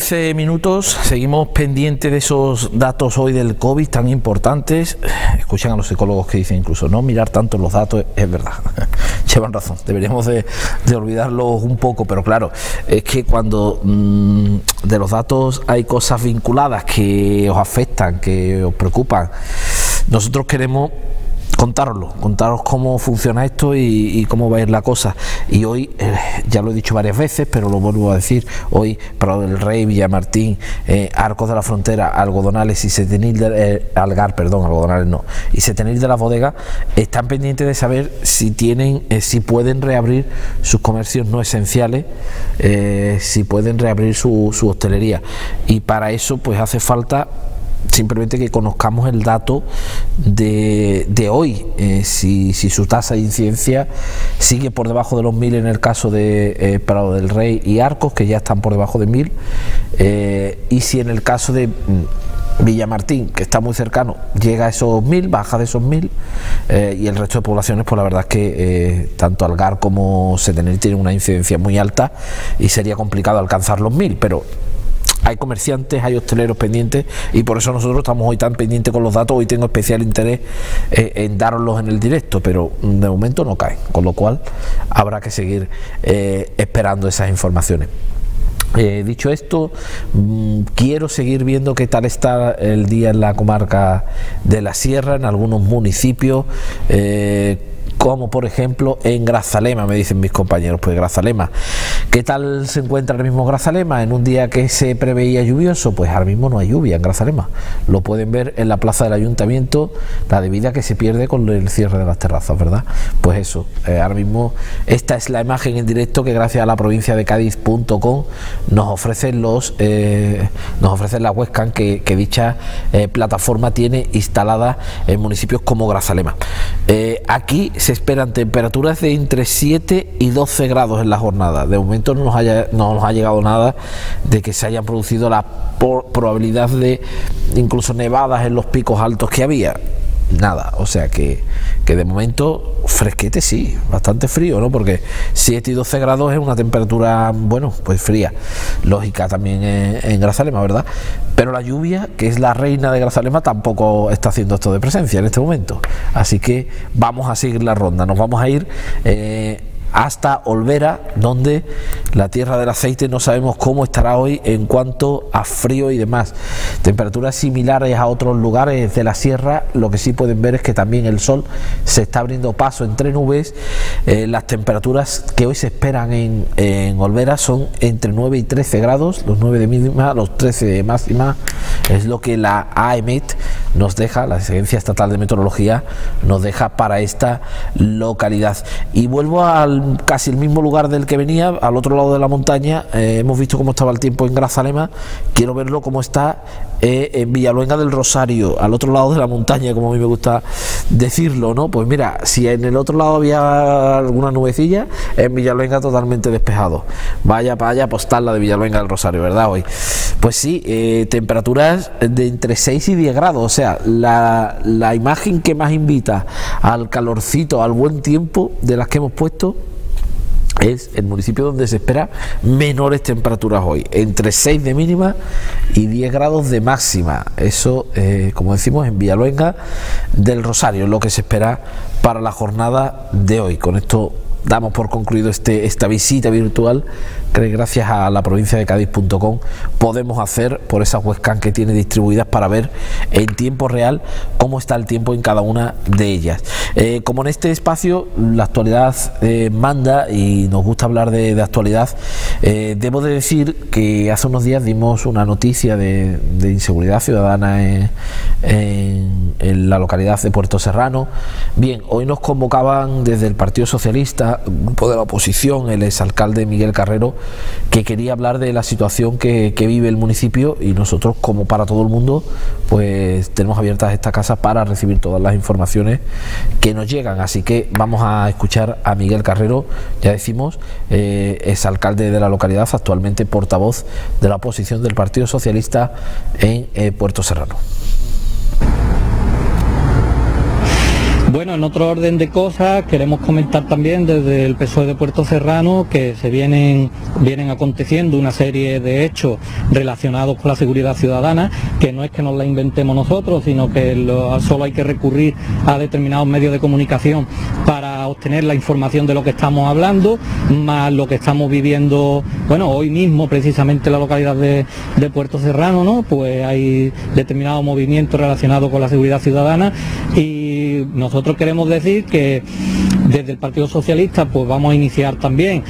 13 minutos, seguimos pendientes de esos datos hoy del COVID tan importantes. Escuchan a los psicólogos que dicen incluso no mirar tanto los datos, es verdad, llevan razón, deberíamos de olvidarlos un poco, pero claro, es que cuando de los datos hay cosas vinculadas que os afectan, que os preocupan, nosotros queremos contaros cómo funciona esto y cómo va a ir la cosa. Y hoy, ya lo he dicho varias veces, pero lo vuelvo a decir, hoy Prado del Rey, Villamartín, Arcos de la Frontera, Algodonales y Setenil Algodonales no, y Setenil de la Bodega están pendientes de saber si si pueden reabrir sus comercios no esenciales, si pueden reabrir su hostelería, y para eso pues hace falta simplemente que conozcamos el dato de hoy, si su tasa de incidencia sigue por debajo de los 1000 en el caso de Prado del Rey y Arcos, que ya están por debajo de 1000, y si en el caso de Villamartín, que está muy cercano, llega a esos 1000, baja de esos 1000, y el resto de poblaciones, pues la verdad es que tanto Algar como Setenil tienen una incidencia muy alta y sería complicado alcanzar los 1000, pero hay comerciantes, hay hosteleros pendientes, y por eso nosotros estamos hoy tan pendientes con los datos. Hoy tengo especial interés en daroslos en el directo, pero de momento no caen, con lo cual habrá que seguir esperando esas informaciones. Dicho esto, quiero seguir viendo qué tal está el día en la comarca de la Sierra, en algunos municipios, como por ejemplo en Grazalema, me dicen mis compañeros. Pues Grazalema, ¿qué tal se encuentra ahora mismo Grazalema? En un día que se preveía lluvioso, pues ahora mismo no hay lluvia en Grazalema. Lo pueden ver en la plaza del ayuntamiento, la de vida que se pierde con el cierre de las terrazas, ¿verdad? Pues eso, ahora mismo esta es la imagen en directo que gracias a la provincia de Cádiz.com nos ofrecen la webcam que dicha plataforma tiene instalada en municipios como Grazalema. Aquí se esperan temperaturas de entre 7 y 12 grados en la jornada. De momento no nos ha llegado nada de que se hayan producido la probabilidad de incluso nevadas en los picos altos que había. Nada, o sea que de momento fresquete, sí, bastante frío, ¿no? Porque 7 y 12 grados es una temperatura, bueno, pues fría, lógica también en Grazalema, ¿verdad? Pero la lluvia, que es la reina de Grazalema, tampoco está haciendo esto de presencia en este momento, así que vamos a seguir la ronda, nos vamos a ir hasta Olvera, donde la tierra del aceite no sabemos cómo estará hoy en cuanto a frío y demás. Temperaturas similares a otros lugares de la sierra. Lo que sí pueden ver es que también el sol se está abriendo paso entre nubes. Las temperaturas que hoy se esperan en Olvera son entre 9 y 13 grados, los 9 de mínima, los 13 de máxima, es lo que la AEMET nos deja, la Agencia Estatal de Meteorología nos deja para esta localidad. Y vuelvo al casi el mismo lugar del que venía, al otro lado de la montaña. Hemos visto cómo estaba el tiempo en Grazalema, quiero verlo cómo está en Villaluenga del Rosario, al otro lado de la montaña, como a mí me gusta decirlo, ¿no? Pues mira, si en el otro lado había alguna nubecilla, en Villaluenga totalmente despejado. Vaya postal la de Villaluenga del Rosario, ¿verdad? Hoy, pues sí, temperaturas de entre 6 y 10 grados, o sea, la imagen que más invita al calorcito, al buen tiempo, de las que hemos puesto, es el municipio donde se espera menores temperaturas hoy, entre 6 de mínima y 10 grados de máxima. Eso, como decimos, en Villaluenga del Rosario, es lo que se espera para la jornada de hoy. Con esto damos por concluido esta visita virtual que gracias a la provincia de Cádiz.com podemos hacer por esas webcam que tiene distribuidas para ver en tiempo real cómo está el tiempo en cada una de ellas. Como en este espacio la actualidad manda y nos gusta hablar de actualidad, debo de decir que hace unos días dimos una noticia de inseguridad ciudadana en la localidad de Puerto Serrano. Bien, hoy nos convocaban desde el Partido Socialista, un grupo de la oposición, el exalcalde Miguel Carrero, que quería hablar de la situación que vive el municipio, y nosotros, como para todo el mundo, pues tenemos abiertas esta casa para recibir todas las informaciones que nos llegan. Así que vamos a escuchar a Miguel Carrero, ya decimos, exalcalde de la localidad, actualmente portavoz de la oposición del Partido Socialista en Puerto Serrano. Bueno, en otro orden de cosas, queremos comentar también desde el PSOE de Puerto Serrano que se vienen aconteciendo una serie de hechos relacionados con la seguridad ciudadana, que no es que nos la inventemos nosotros, sino que solo hay que recurrir a determinados medios de comunicación para obtener la información de lo que estamos hablando, más lo que estamos viviendo, bueno, hoy mismo precisamente en la localidad de Puerto Serrano, ¿no? Pues hay determinados movimientos relacionados con la seguridad ciudadana y nosotros queremos decir que desde el Partido Socialista pues vamos a iniciar también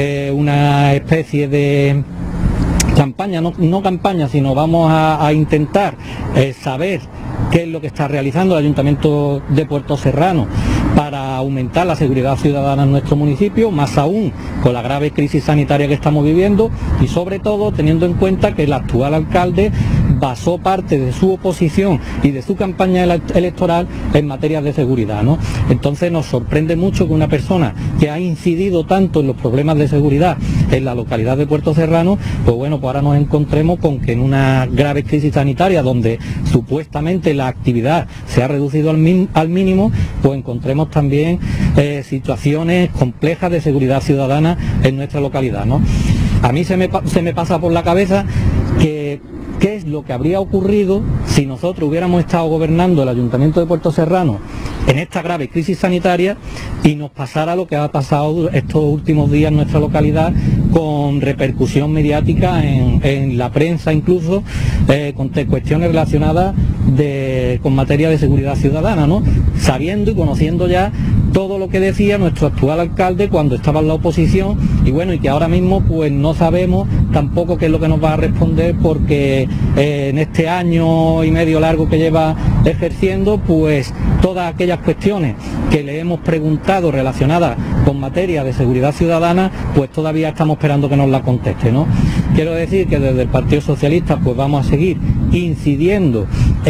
una especie de campaña, no campaña, sino vamos a intentar saber qué es lo que está realizando el Ayuntamiento de Puerto Serrano para aumentar la seguridad ciudadana en nuestro municipio, más aún con la grave crisis sanitaria que estamos viviendo y sobre todo teniendo en cuenta que el actual alcalde basó parte de su oposición y de su campaña electoral en materia de seguridad, ¿no? Entonces nos sorprende mucho que una persona que ha incidido tanto en los problemas de seguridad en la localidad de Puerto Serrano, pues bueno, pues ahora nos encontremos con que en una grave crisis sanitaria donde supuestamente la actividad se ha reducido al mínimo, pues encontremos también situaciones complejas de seguridad ciudadana en nuestra localidad, ¿no? A mí se me pasa por la cabeza que qué es lo que habría ocurrido si nosotros hubiéramos estado gobernando el Ayuntamiento de Puerto Serrano en esta grave crisis sanitaria y nos pasara lo que ha pasado estos últimos días en nuestra localidad, con repercusión mediática en la prensa incluso, con cuestiones relacionadas con materia de seguridad ciudadana, ¿no? Sabiendo y conociendo ya todo lo que decía nuestro actual alcalde cuando estaba en la oposición y bueno, y que ahora mismo pues no sabemos tampoco qué es lo que nos va a responder, porque en este año y medio largo que lleva ejerciendo, pues todas aquellas cuestiones que le hemos preguntado relacionadas con materia de seguridad ciudadana, pues todavía estamos esperando que nos la conteste, ¿no? Quiero decir que desde el Partido Socialista pues vamos a seguir incidiendo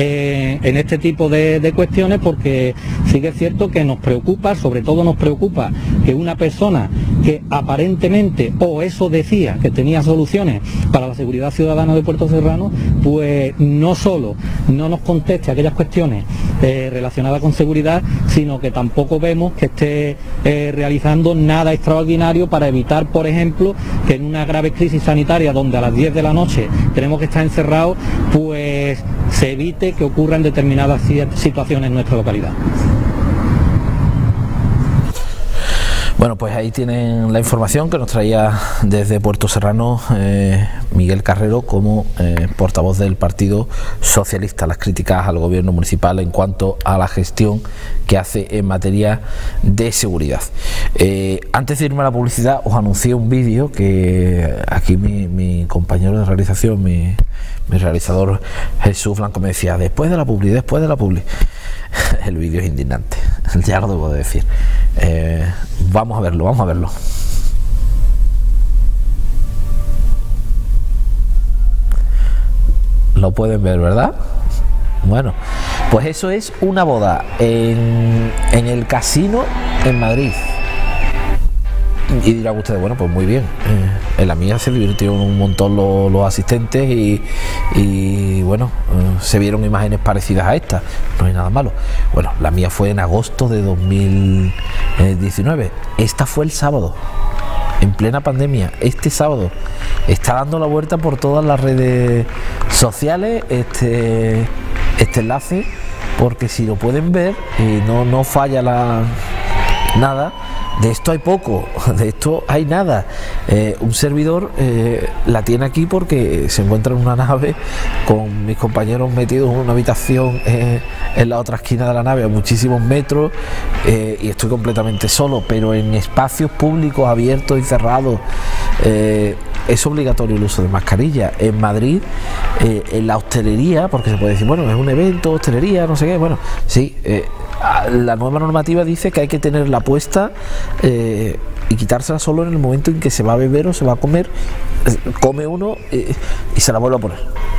en este tipo de cuestiones, porque sí que es cierto que nos preocupa, sobre todo nos preocupa que una persona que aparentemente, o eso decía, que tenía soluciones para la seguridad ciudadana de Puerto Serrano, pues no solo no nos conteste aquellas cuestiones relacionadas con seguridad, sino que tampoco vemos que esté realizando nada extraordinario para evitar, por ejemplo, que en una grave crisis sanitaria donde a las 10 de la noche tenemos que estar encerrados, pues se evite que ocurran determinadas situaciones en nuestra localidad. Bueno, pues ahí tienen la información que nos traía desde Puerto Serrano Miguel Carrero como portavoz del Partido Socialista. Las críticas al gobierno municipal en cuanto a la gestión que hace en materia de seguridad. Antes de irme a la publicidad os anuncié un vídeo que aquí mi compañero de realización, mi realizador Jesús Blanco, me decía después de la publi. El vídeo es indignante, ya lo debo de decir. Vamos a verlo. Lo pueden ver, ¿verdad? Bueno, pues eso es una boda en el casino en Madrid. Y dirán ustedes, bueno, pues muy bien, en la mía se divirtieron un montón los asistentes y bueno, se vieron imágenes parecidas a esta, no hay nada malo. Bueno, la mía fue en agosto de 2019, esta fue el sábado, en plena pandemia. Este sábado está dando la vuelta por todas las redes sociales este enlace, porque si lo pueden ver, no falla nada. De esto hay poco, de esto hay nada. Un servidor la tiene aquí porque se encuentra en una nave con mis compañeros metidos en una habitación en la otra esquina de la nave a muchísimos metros, y estoy completamente solo, pero en espacios públicos abiertos y cerrados es obligatorio el uso de mascarilla. En Madrid, en la hostelería, porque se puede decir, bueno, es un evento, hostelería, no sé qué, bueno, sí, la nueva normativa dice que hay que tenerla puesta y quitársela solo en el momento en que se va a beber o se va a comer. Come uno y se la vuelve a poner.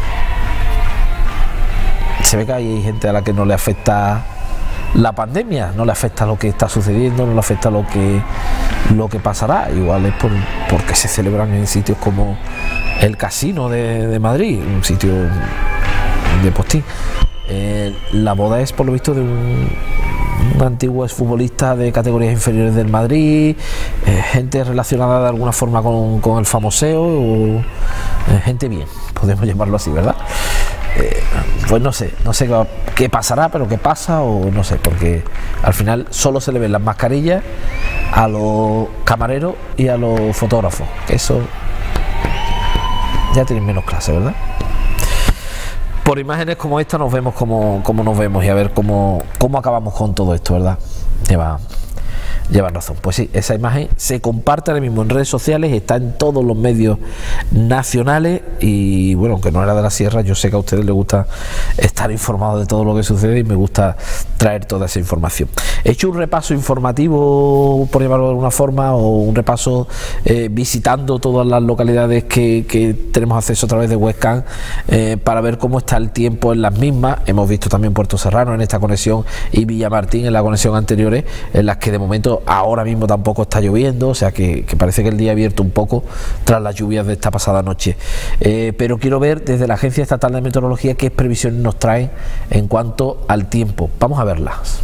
Se ve que hay gente a la que no le afecta la pandemia, no le afecta lo que está sucediendo, no le afecta lo que pasará. Igual es porque se celebran en sitios como el Casino de Madrid, un sitio de postín. La boda es, por lo visto, de un antiguo exfutbolista de categorías inferiores del Madrid, gente relacionada de alguna forma con el famoseo, o gente bien, podemos llamarlo así, ¿verdad? Pues no sé qué pasará, pero qué pasa, o no sé, porque al final solo se le ven las mascarillas a los camareros y a los fotógrafos, que eso ya tienen menos clase, ¿verdad? Por imágenes como esta nos vemos como nos vemos, y a ver cómo acabamos con todo esto, ¿verdad? Llevan razón. Pues sí, esa imagen se comparte ahora mismo en redes sociales, está en todos los medios nacionales, y bueno, aunque no era de la sierra, yo sé que a ustedes les gusta estar informados de todo lo que sucede y me gusta traer toda esa información. He hecho un repaso informativo, por llamarlo de alguna forma, o un repaso visitando todas las localidades que tenemos acceso a través de webcam, para ver cómo está el tiempo en las mismas. Hemos visto también Puerto Serrano en esta conexión y Villamartín en la conexión anteriores, en las que de momento ahora mismo tampoco está lloviendo, o sea que parece que el día ha abierto un poco tras las lluvias de esta pasada noche, pero quiero ver desde la Agencia Estatal de Meteorología qué previsiones nos traen en cuanto al tiempo. Vamos a verlas.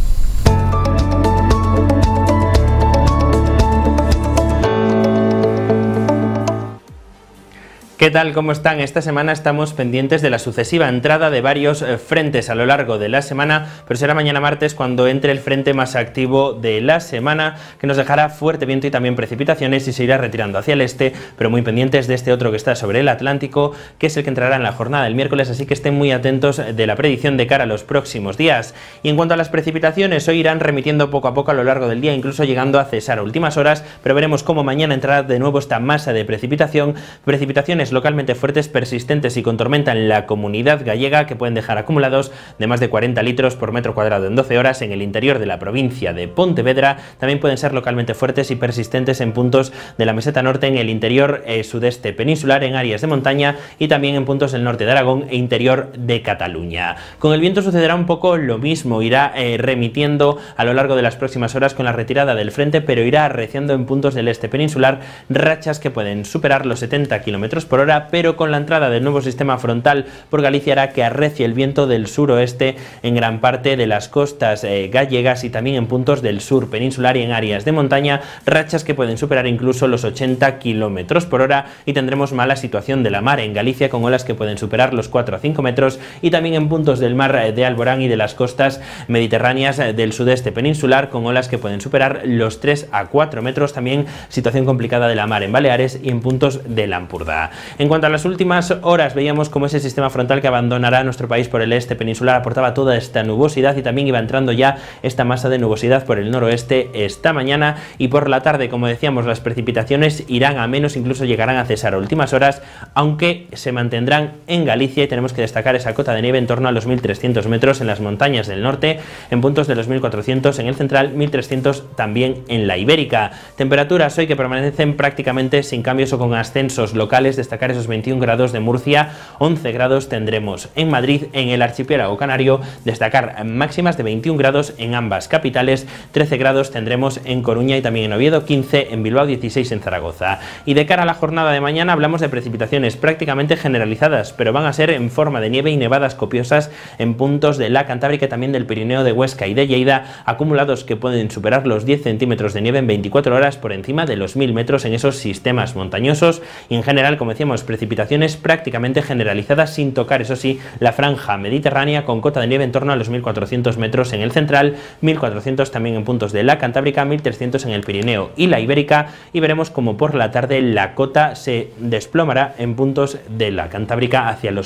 ¿Qué tal? ¿Cómo están? Esta semana estamos pendientes de la sucesiva entrada de varios frentes a lo largo de la semana, pero será mañana martes cuando entre el frente más activo de la semana, que nos dejará fuerte viento y también precipitaciones, y se irá retirando hacia el este, pero muy pendientes de este otro que está sobre el Atlántico, que es el que entrará en la jornada del miércoles, así que estén muy atentos de la predicción de cara a los próximos días. Y en cuanto a las precipitaciones, hoy irán remitiendo poco a poco a lo largo del día, incluso llegando a cesar a últimas horas, pero veremos cómo mañana entrará de nuevo esta masa de precipitaciones localmente fuertes, persistentes y con tormenta en la Comunidad Gallega, que pueden dejar acumulados de más de 40 litros por metro cuadrado en 12 horas en el interior de la provincia de Pontevedra. También pueden ser localmente fuertes y persistentes en puntos de la meseta norte, en el interior sudeste peninsular, en áreas de montaña, y también en puntos del norte de Aragón e interior de Cataluña. Con el viento sucederá un poco lo mismo, irá remitiendo a lo largo de las próximas horas con la retirada del frente, pero irá arreciando en puntos del este peninsular rachas que pueden superar los 70 km por hora, pero con la entrada del nuevo sistema frontal por Galicia hará que arrecie el viento del suroeste en gran parte de las costas gallegas, y también en puntos del sur peninsular y en áreas de montaña, rachas que pueden superar incluso los 80 km por hora, y tendremos mala situación de la mar en Galicia, con olas que pueden superar los 4 a 5 metros, y también en puntos del mar de Alborán y de las costas mediterráneas del sudeste peninsular, con olas que pueden superar los 3 a 4 metros, también situación complicada de la mar en Baleares y en puntos de Lampurdá. En cuanto a las últimas horas, veíamos cómo ese sistema frontal que abandonará nuestro país por el este peninsular aportaba toda esta nubosidad, y también iba entrando ya esta masa de nubosidad por el noroeste esta mañana, y por la tarde, como decíamos, las precipitaciones irán a menos, incluso llegarán a cesar a últimas horas, aunque se mantendrán en Galicia, y tenemos que destacar esa cota de nieve en torno a los 1.300 metros en las montañas del norte, en puntos de los 1.400 en el central, 1.300 también en la ibérica. Temperaturas hoy que permanecen prácticamente sin cambios o con ascensos locales, destacar esos 21 grados de Murcia, 11 grados tendremos en Madrid, en el archipiélago canario, destacar máximas de 21 grados en ambas capitales, 13 grados tendremos en Coruña y también en Oviedo, 15 en Bilbao, 16 en Zaragoza. Y de cara a la jornada de mañana hablamos de precipitaciones prácticamente generalizadas, pero van a ser en forma de nieve y nevadas copiosas en puntos de la Cantábrica, también del Pirineo, de Huesca y de Lleida, acumulados que pueden superar los 10 centímetros de nieve en 24 horas por encima de los 1000 metros en esos sistemas montañosos, y en general, como decíamos, precipitaciones prácticamente generalizadas, sin tocar, eso sí, la franja mediterránea, con cota de nieve en torno a los 1.400 metros en el central, 1.400 también en puntos de la Cantábrica, 1.300 en el Pirineo y la Ibérica, y veremos como por la tarde la cota se desplomará en puntos de la Cantábrica hacia los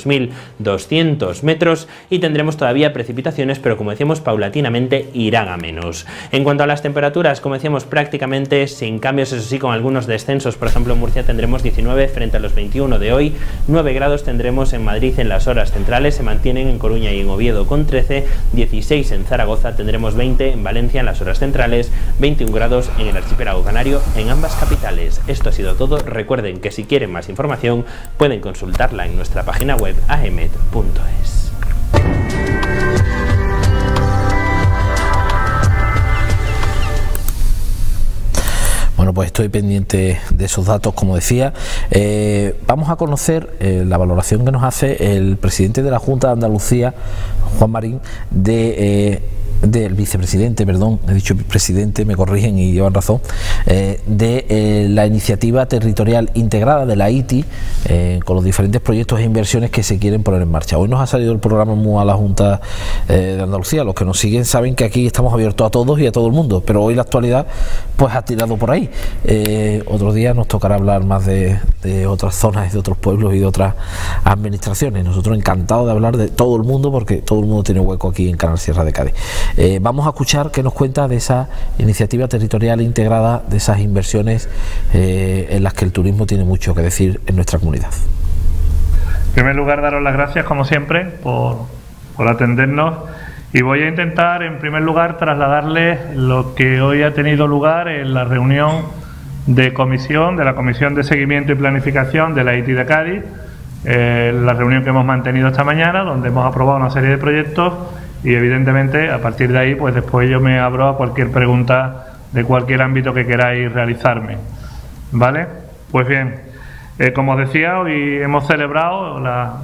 1.200 metros, y tendremos todavía precipitaciones, pero como decíamos, paulatinamente irán a menos. En cuanto a las temperaturas, como decíamos, prácticamente sin cambios, eso sí, con algunos descensos. Por ejemplo, en Murcia tendremos 19 frente a los 21 de hoy, 9 grados tendremos en Madrid en las horas centrales, se mantienen en Coruña y en Oviedo con 13, 16 en Zaragoza, tendremos 20 en Valencia en las horas centrales, 21 grados en el archipiélago canario en ambas capitales. Esto ha sido todo. Recuerden que si quieren más información pueden consultarla en nuestra página web aemet.es. Bueno, pues estoy pendiente de esos datos, como decía. Vamos a conocer la valoración que nos hace el presidente de la Junta de Andalucía, Juan Marín, de del vicepresidente, perdón, he dicho presidente, me corrigen y llevan razón, de la iniciativa territorial integrada de la ITI, con los diferentes proyectos e inversiones que se quieren poner en marcha. Hoy nos ha salido el programa MUA a la Junta de Andalucía. Los que nos siguen saben que aquí estamos abiertos a todos y a todo el mundo, pero hoy la actualidad pues ha tirado por ahí. Otro día nos tocará hablar más de otras zonas, de otros pueblos y de otras administraciones. Nosotros encantados de hablar de todo el mundo, porque todo el mundo tiene hueco aquí en Canal Sierra de Cádiz. Vamos a escuchar qué nos cuenta de esa iniciativa territorial integrada, de esas inversiones en las que el turismo tiene mucho que decir en nuestra comunidad. En primer lugar, daros las gracias, como siempre, por atendernos, y voy a intentar, en primer lugar, trasladarles lo que hoy ha tenido lugar en la reunión de la Comisión de Seguimiento y Planificación de la ITI de Cádiz, la reunión que hemos mantenido esta mañana, donde hemos aprobado una serie de proyectos, y evidentemente a partir de ahí pues después yo me abro a cualquier pregunta de cualquier ámbito que queráis realizarme. ¿Vale? Pues bien, como os decía, hoy hemos celebrado la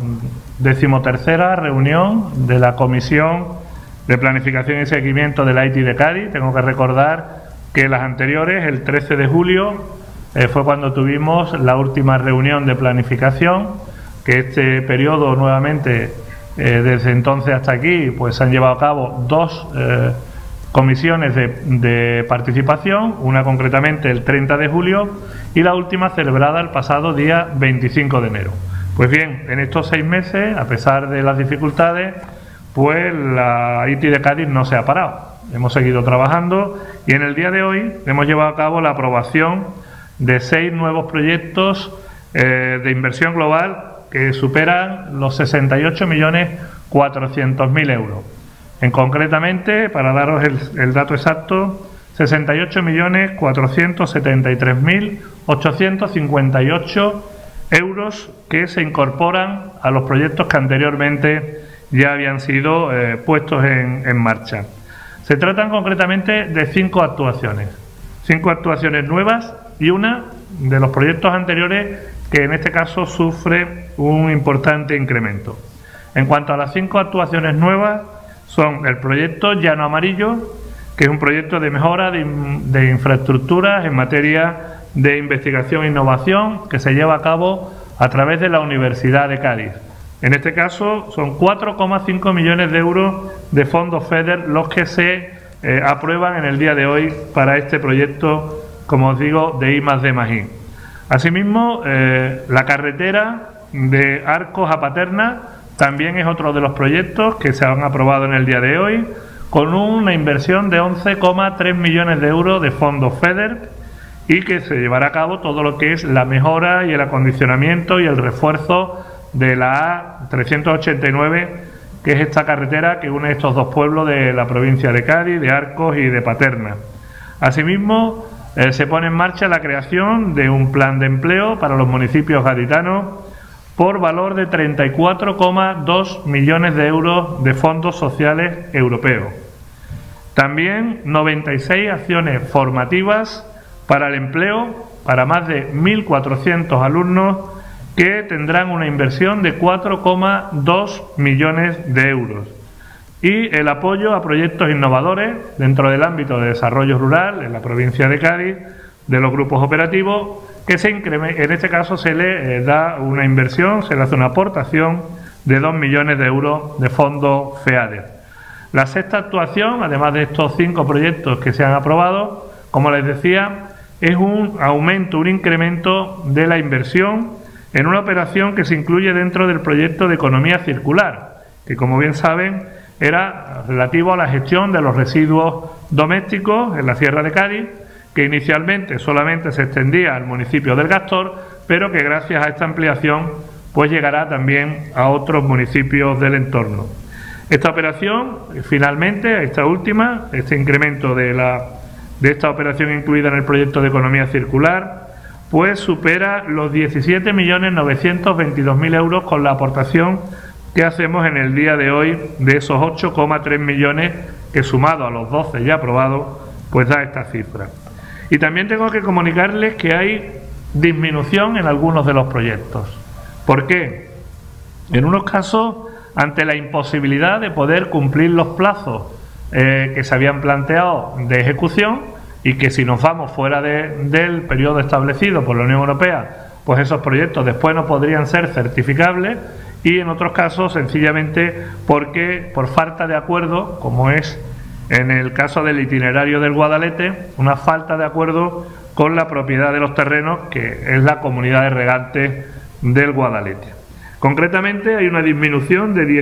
13ª reunión de la Comisión de Planificación y Seguimiento de la ITI de Cádiz. Tengo que recordar que las anteriores, el 13 de julio, fue cuando tuvimos la última reunión de planificación, que este periodo nuevamente, desde entonces hasta aquí, pues se han llevado a cabo dos comisiones de participación, una concretamente el 30 de julio y la última celebrada el pasado día 25 de enero. Pues bien, en estos 6 meses, a pesar de las dificultades, pues la ITI de Cádiz no se ha parado. Hemos seguido trabajando y en el día de hoy hemos llevado a cabo la aprobación de 6 nuevos proyectos de inversión global que superan los 68.400.000 euros. Concretamente, para daros el dato exacto, 68.473.858 euros que se incorporan a los proyectos que anteriormente ya habían sido puestos en marcha. Se tratan concretamente de 5 actuaciones. 5 actuaciones nuevas y una de los proyectos anteriores que en este caso sufre un importante incremento. En cuanto a las 5 actuaciones nuevas, son el proyecto Llano Amarillo, que es un proyecto de mejora de infraestructuras en materia de investigación e innovación que se lleva a cabo a través de la Universidad de Cádiz. En este caso son 4,5 millones de euros de fondos FEDER los que se aprueban en el día de hoy para este proyecto, como os digo, de I+D+I. Asimismo, la carretera de Arcos a Paterna también es otro de los proyectos que se han aprobado en el día de hoy, con una inversión de 11,3 millones de euros de fondos FEDER, y que se llevará a cabo todo lo que es la mejora y el acondicionamiento y el refuerzo de la A389, que es esta carretera que une estos dos pueblos de la provincia de Cádiz, de Arcos y de Paterna. Asimismo, se pone en marcha la creación de un plan de empleo para los municipios gaditanos por valor de 34,2 millones de euros de fondos sociales europeos. También 96 acciones formativas para el empleo para más de 1.400 alumnos que tendrán una inversión de 4,2 millones de euros. Y el apoyo a proyectos innovadores dentro del ámbito de desarrollo rural en la provincia de Cádiz, de los grupos operativos, que en este caso se le da una inversión, se le hace una aportación de 2 millones de euros de fondos FEADER. La sexta actuación, además de estos 5 proyectos que se han aprobado, como les decía, es un aumento, un incremento de la inversión en una operación que se incluye dentro del proyecto de economía circular, que como bien saben era relativo a la gestión de los residuos domésticos en la Sierra de Cádiz, que inicialmente solamente se extendía al municipio del Gastor, pero que gracias a esta ampliación pues llegará también a otros municipios del entorno. Esta operación, finalmente, esta última, este incremento de esta operación incluida en el proyecto de economía circular, pues supera los 17.922.000 euros con la aportación que hacemos en el día de hoy de esos 8,3 millones que, sumado a los 12 ya aprobados, pues da esta cifra. Y también tengo que comunicarles que hay disminución en algunos de los proyectos. ¿Por qué? En unos casos, ante la imposibilidad de poder cumplir los plazos que se habían planteado de ejecución y que si nos vamos fuera del periodo establecido por la Unión Europea, pues esos proyectos después no podrían ser certificables, y en otros casos sencillamente porque por falta de acuerdo, como es en el caso del itinerario del Guadalete, una falta de acuerdo con la propiedad de los terrenos, que es la comunidad de regantes del Guadalete. Concretamente hay una disminución de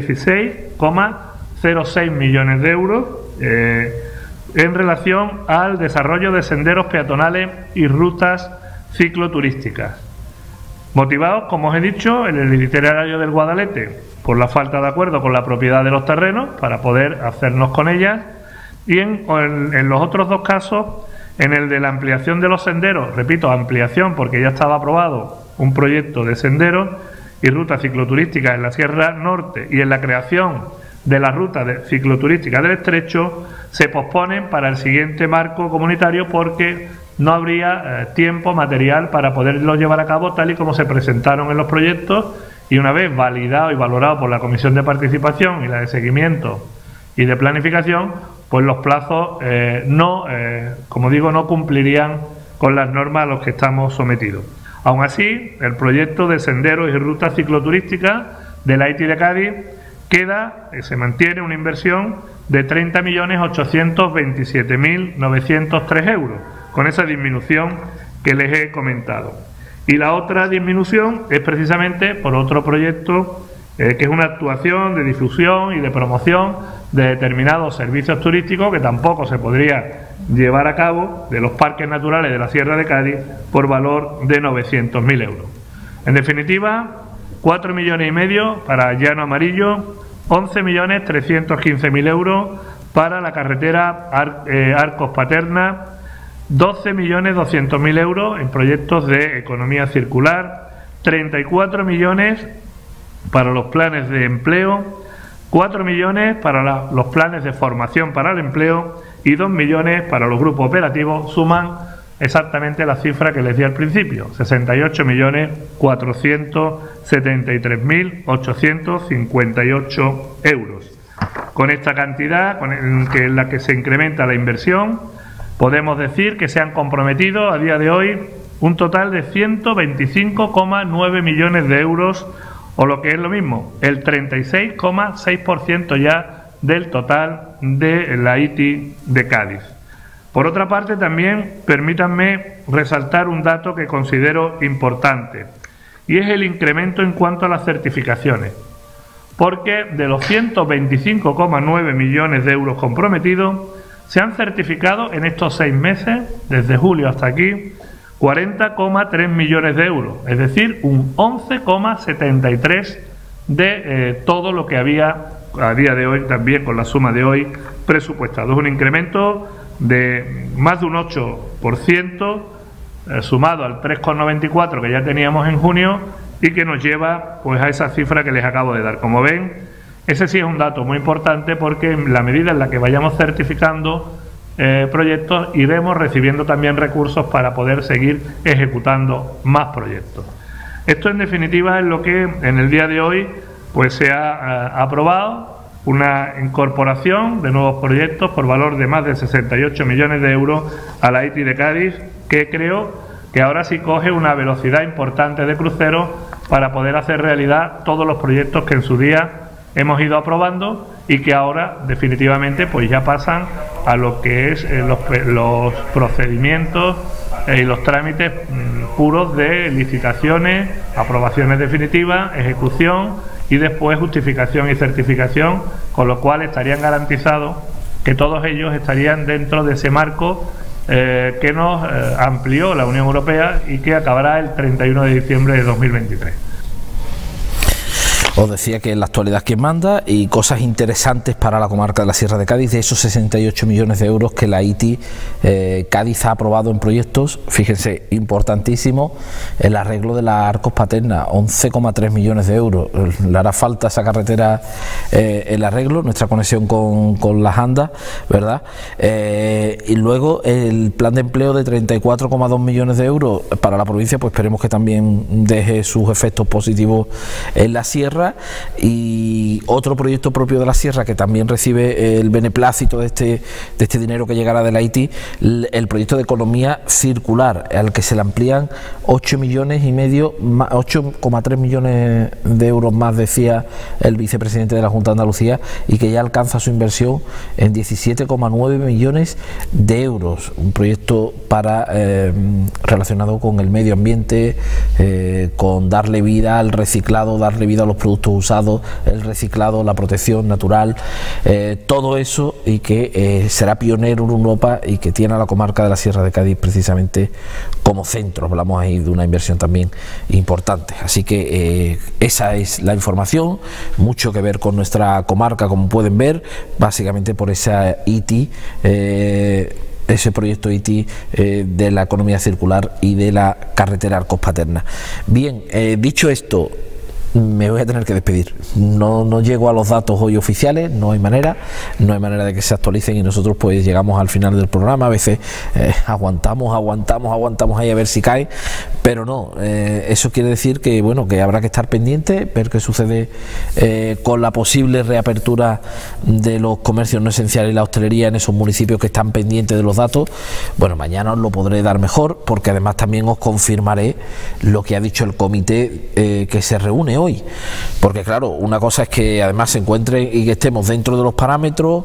16,06 millones de euros en relación al desarrollo de senderos peatonales y rutas cicloturísticas, motivados, como os he dicho, en el itinerario del Guadalete por la falta de acuerdo con la propiedad de los terrenos para poder hacernos con ellas, y en los otros dos casos, en el de la ampliación de los senderos, repito, ampliación porque ya estaba aprobado un proyecto de senderos y rutas cicloturísticas en la Sierra Norte, y en la creación de la ruta cicloturística del Estrecho, se posponen para el siguiente marco comunitario porque no habría tiempo material para poderlo llevar a cabo tal y como se presentaron en los proyectos, y una vez validado y valorado por la Comisión de Participación y la de Seguimiento y de Planificación, pues los plazos como digo, no cumplirían con las normas a las que estamos sometidos. Aún así, el proyecto de senderos y rutas cicloturísticas de la ITI de Cádiz se mantiene una inversión de 30.827.903 euros, con esa disminución que les he comentado. Y la otra disminución es precisamente por otro proyecto que es una actuación de difusión y de promoción de determinados servicios turísticos que tampoco se podría llevar a cabo, de los parques naturales de la Sierra de Cádiz, por valor de 900.000 euros. En definitiva, 4,5 millones para Llano Amarillo, 11.315.000 euros para la carretera Arcos Paterna, 12.200.000 euros en proyectos de economía circular, 34 millones para los planes de empleo, 4 millones para los planes de formación para el empleo y 2 millones para los grupos operativos. Suman exactamente la cifra que les di al principio, 68.473.858 euros. Con esta cantidad, en la que se incrementa la inversión, podemos decir que se han comprometido a día de hoy un total de 125,9 millones de euros, o lo que es lo mismo, el 36,6% ya del total de la ITI de Cádiz. Por otra parte, también permítanme resaltar un dato que considero importante, y es el incremento en cuanto a las certificaciones, porque de los 125,9 millones de euros comprometidos, se han certificado en estos 6 meses, desde julio hasta aquí, 40,3 millones de euros, es decir, un 11,73% de todo lo que había a día de hoy, también con la suma de hoy, presupuestado. Es un incremento de más de un 8%, sumado al 3,94 que ya teníamos en junio, y que nos lleva pues a esa cifra que les acabo de dar. Como ven, ese sí es un dato muy importante, porque en la medida en la que vayamos certificando proyectos, iremos recibiendo también recursos para poder seguir ejecutando más proyectos. Esto, en definitiva, es lo que en el día de hoy pues se ha aprobado, una incorporación de nuevos proyectos por valor de más de 68 millones de euros a la ITI de Cádiz, que creo que ahora sí coge una velocidad importante de crucero para poder hacer realidad todos los proyectos que en su día hemos ido aprobando, y que ahora definitivamente pues ya pasan a lo que es los procedimientos y los trámites puros de licitaciones, aprobaciones definitivas, ejecución y después justificación y certificación, con lo cual estarían garantizados que todos ellos estarían dentro de ese marco que nos amplió la Unión Europea y que acabará el 31 de diciembre de 2023. Os decía que en la actualidad quien manda, y cosas interesantes para la comarca de la Sierra de Cádiz, de esos 68 millones de euros que la ITI Cádiz ha aprobado en proyectos. Fíjense, importantísimo el arreglo de la Arcos Paterna, 11,3 millones de euros. Le hará falta a esa carretera el arreglo, nuestra conexión con las Andas, ¿verdad? Y luego el plan de empleo de 34,2 millones de euros para la provincia, pues esperemos que también deje sus efectos positivos en la sierra. sierra, y otro proyecto propio de la sierra que también recibe el beneplácito de este dinero que llegará de la ITI, el proyecto de economía circular, al que se le amplían 8,5 millones, 8,3 millones de euros más, decía el vicepresidente de la Junta de Andalucía, y que ya alcanza su inversión en 17,9 millones de euros. Un proyecto relacionado con el medio ambiente, con darle vida al reciclado, darle vida a los productos usados, el reciclado, la protección natural, todo eso, y que será pionero en Europa y que tiene a la comarca de la Sierra de Cádiz precisamente como centro. Hablamos ahí de una inversión también importante. Así que esa es la información, mucho que ver con nuestra comarca, como pueden ver, básicamente por esa ITI, ese proyecto ITI de la economía circular y de la carretera Arcos Paterna. Bien, dicho esto, me voy a tener que despedir. No llego a los datos hoy oficiales, no hay manera de que se actualicen, y nosotros pues llegamos al final del programa. A veces aguantamos ahí a ver si cae, pero no, eso quiere decir que bueno, que habrá que estar pendiente, ver qué sucede con la posible reapertura de los comercios no esenciales y la hostelería en esos municipios que están pendientes de los datos. Bueno, mañana os lo podré dar mejor, porque además también os confirmaré lo que ha dicho el comité que se reúne hoy, porque claro, una cosa es que además se encuentren y que estemos dentro de los parámetros,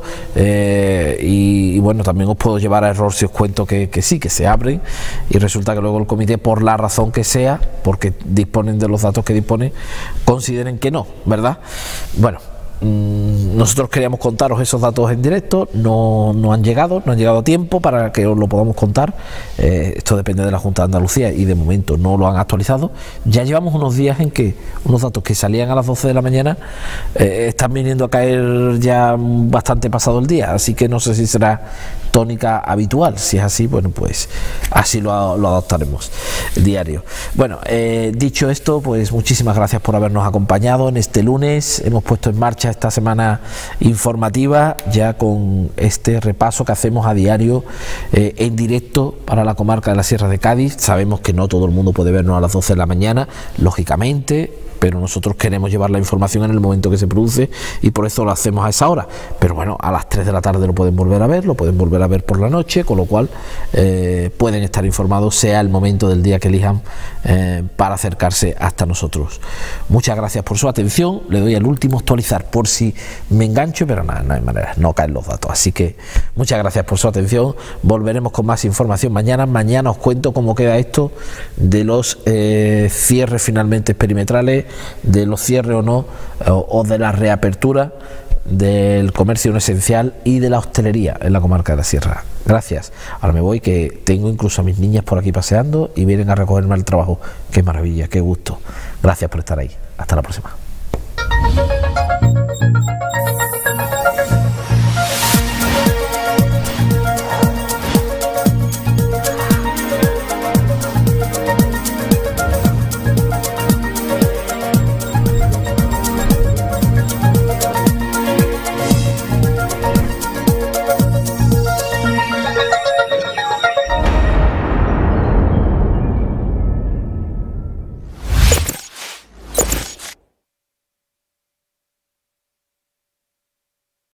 y bueno, también os puedo llevar a error si os cuento que sí, que se abren, y resulta que luego el comité, por la razón que sea, porque disponen de los datos que disponen, consideren que no, ¿verdad? Bueno, nosotros queríamos contaros esos datos en directo, no han llegado a tiempo para que os lo podamos contar. Esto depende de la Junta de Andalucía y de momento no lo han actualizado. Ya llevamos unos días en que unos datos que salían a las 12 de la mañana están viniendo a caer ya bastante pasado el día, así que no sé si será tónica habitual. Si es así, bueno, pues así lo adoptaremos diario. Bueno, dicho esto, pues muchísimas gracias por habernos acompañado en este lunes. Hemos puesto en marcha esta semana informativa ya con este repaso que hacemos a diario en directo para la comarca de la Sierra de Cádiz. Sabemos que no todo el mundo puede vernos a las 12 de la mañana, lógicamente, pero nosotros queremos llevar la información en el momento que se produce y por eso lo hacemos a esa hora. Pero bueno, a las 3 de la tarde lo pueden volver a ver, lo pueden volver a ver por la noche, con lo cual pueden estar informados, sea el momento del día que elijan para acercarse hasta nosotros. Muchas gracias por su atención. Le doy al último actualizar por si me engancho, pero nada, no hay manera, no caen los datos. Así que muchas gracias por su atención. Volveremos con más información mañana. Mañana os cuento cómo queda esto de los cierres finalmente perimetrales, de los cierres o no, o de la reapertura del comercio no esencial y de la hostelería en la comarca de la Sierra. Gracias. Ahora me voy, que tengo incluso a mis niñas por aquí paseando y vienen a recogerme al trabajo. Qué maravilla, qué gusto. Gracias por estar ahí. Hasta la próxima.